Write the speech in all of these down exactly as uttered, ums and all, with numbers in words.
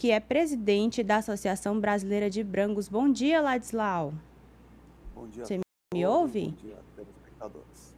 que é presidente da Associação Brasileira de Brangos. Bom dia, Ladislau. Bom dia a Você todos, me ouve? bom dia, telespectadores.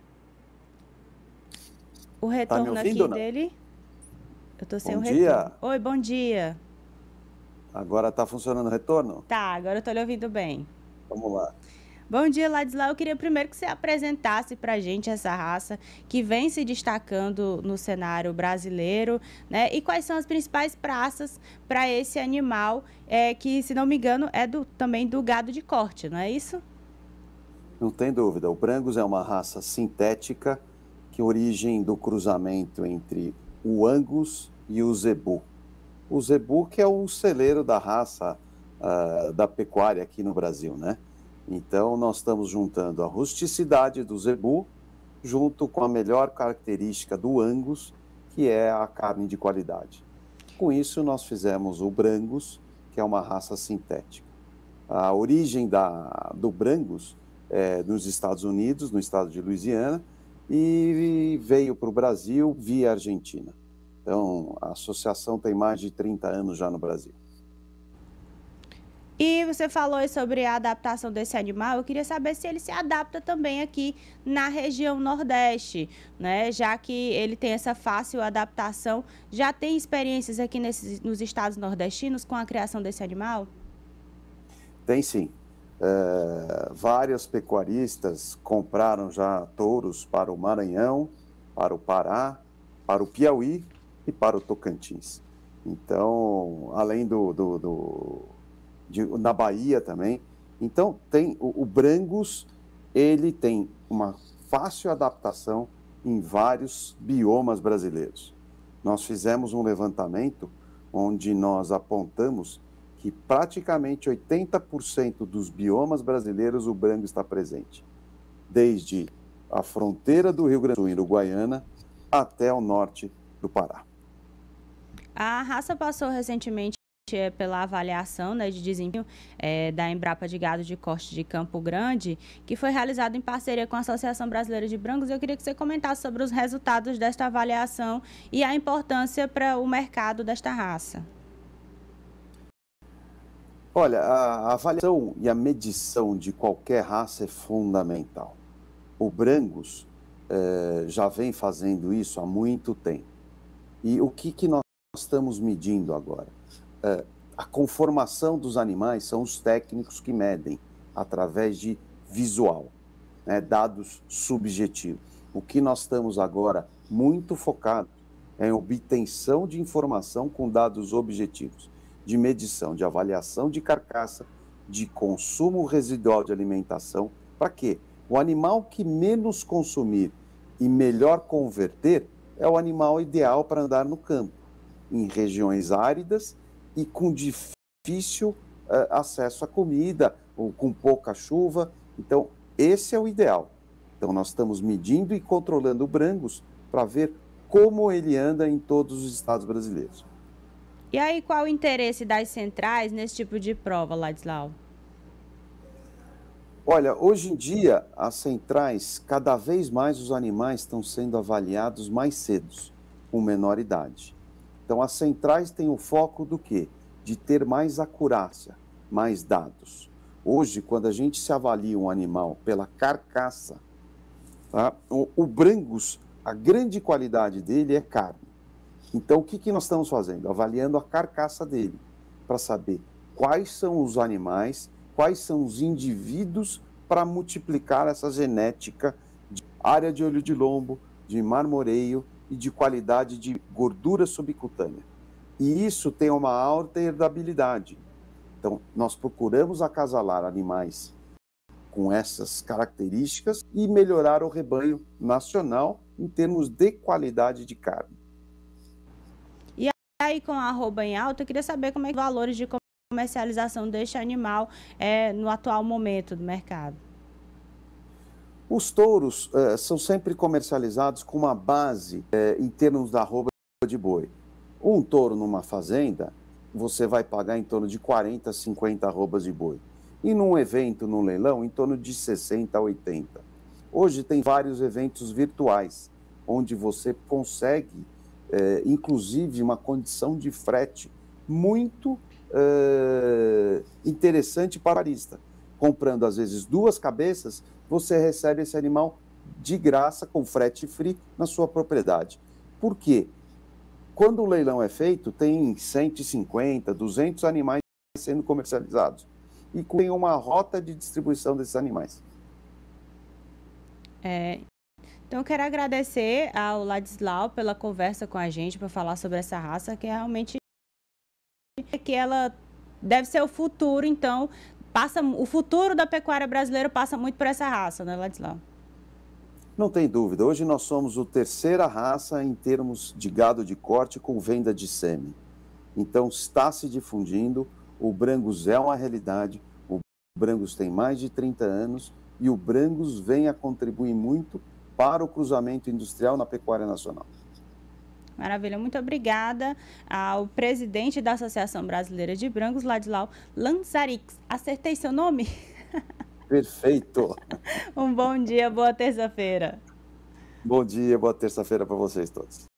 O Tá me retorno ouvindo aqui ou não? dele, eu tô sem Bom o retorno. dia. Oi, bom dia. Agora tá funcionando o retorno? Tá, agora eu tô lhe ouvindo bem. Vamos lá. Bom dia, Ladislau. Eu queria primeiro que você apresentasse pra gente essa raça que vem se destacando no cenário brasileiro, né? E quais são as principais praças para esse animal, é, que, se não me engano, é do, também do gado de corte, não é isso? Não tem dúvida, o Brangus é uma raça sintética que origem do cruzamento entre o Angus e o Zebu. O Zebu que é o celeiro da raça uh, da pecuária aqui no Brasil, né? Então nós estamos juntando a rusticidade do Zebu junto com a melhor característica do Angus, que é a carne de qualidade. Com isso nós fizemos o Brangus, que é uma raça sintética. A origem da, do Brangus é nos Estados Unidos, no estado de Louisiana, e veio para o Brasil via Argentina. Então, a associação tem mais de trinta anos já no Brasil. E você falou sobre a adaptação desse animal, eu queria saber se ele se adapta também aqui na região Nordeste, né? Já que ele tem essa fácil adaptação, já tem experiências aqui nesses, nos estados nordestinos com a criação desse animal? Tem sim. É, vários pecuaristas compraram já touros para o Maranhão, para o Pará, para o Piauí e para o Tocantins. Então, além do, do, do de, na Bahia também. Então, tem o, o Brangus, ele tem uma fácil adaptação em vários biomas brasileiros. Nós fizemos um levantamento onde nós apontamos que praticamente oitenta por cento dos biomas brasileiros o Brangus está presente, desde a fronteira do Rio Grande do Sul, em Uruguaiana, até o norte do Pará. A raça passou recentemente pela avaliação, né, de desempenho é, da Embrapa de Gado de Corte de Campo Grande, que foi realizada em parceria com a Associação Brasileira de Brangos. Eu queria que você comentasse sobre os resultados desta avaliação e a importância para o mercado desta raça. Olha, a avaliação e a medição de qualquer raça é fundamental. O Brangus eh, já vem fazendo isso há muito tempo. E o que, que nós estamos medindo agora? Eh, a conformação dos animais são os técnicos que medem através de visual, né, dados subjetivos. O que nós estamos agora muito focados é em obtenção de informação com dados objetivos, de medição, de avaliação de carcaça, de consumo residual de alimentação. Para quê? O animal que menos consumir e melhor converter é o animal ideal para andar no campo, em regiões áridas e com difícil uh, acesso à comida, ou com pouca chuva. Então, esse é o ideal. Então, nós estamos medindo e controlando o Brangus para ver como ele anda em todos os estados brasileiros. E aí, qual o interesse das centrais nesse tipo de prova, Ladislau? Olha, hoje em dia, as centrais, cada vez mais os animais estão sendo avaliados mais cedo, com menor idade. Então, as centrais têm o foco do quê? De ter mais acurácia, mais dados. Hoje, quando a gente se avalia um animal pela carcaça, tá? o, o Brangus, a grande qualidade dele é carne. Então, o que, que nós estamos fazendo? Avaliando a carcaça dele, para saber quais são os animais, quais são os indivíduos para multiplicar essa genética de área de olho de lombo, de marmoreio e de qualidade de gordura subcutânea. E isso tem uma alta herdabilidade. Então, nós procuramos acasalar animais com essas características e melhorar o rebanho nacional em termos de qualidade de carne. E aí, com a arroba em alta, eu queria saber como é que os valores de comercialização deste animal é, no atual momento do mercado. Os touros eh, são sempre comercializados com uma base eh, em termos da arroba de boi. Um touro numa fazenda, você vai pagar em torno de quarenta, cinquenta arrobas de boi. E num evento, num leilão, em torno de sessenta, oitenta. Hoje tem vários eventos virtuais, onde você consegue, eh, inclusive, uma condição de frete muito uh, interessante para o pecuarista. Comprando, às vezes, duas cabeças, você recebe esse animal de graça, com frete free, na sua propriedade. Por quê? Quando o leilão é feito, tem cento e cinquenta, duzentos animais sendo comercializados. E tem uma rota de distribuição desses animais. É, então, eu quero agradecer ao Ladislau pela conversa com a gente, para falar sobre essa raça, que é realmente que ela deve ser o futuro, então, passa, o futuro da pecuária brasileira passa muito por essa raça, né, Ladislau? Não tem dúvida. Hoje nós somos a terceira raça em termos de gado de corte com venda de sêmen. Então, está se difundindo, o Brangus é uma realidade, o Brangus tem mais de trinta anos e o Brangus vem a contribuir muito para o cruzamento industrial na pecuária nacional. Maravilha, muito obrigada ao presidente da Associação Brasileira de Brangus, Ladislau Lanzarix. Acertei seu nome? Perfeito. Um bom dia, boa terça-feira. Bom dia, boa terça-feira para vocês todos.